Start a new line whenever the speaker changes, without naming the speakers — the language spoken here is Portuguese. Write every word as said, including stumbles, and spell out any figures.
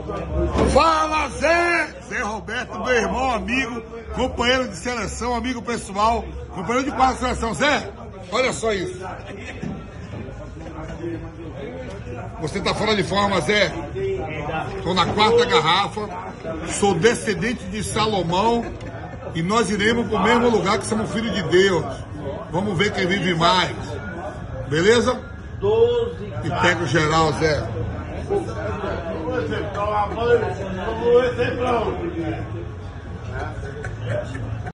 Fala, Zé! Zé Roberto, meu irmão, amigo, companheiro de seleção, amigo pessoal, companheiro de quadro de seleção. Zé, olha só isso. Você tá fora de forma, Zé? Tô na quarta garrafa, sou descendente de Salomão e nós iremos pro mesmo lugar que somos filhos de Deus. Vamos ver quem vive mais. Beleza? E pega o geral, Zé. Vamos ver,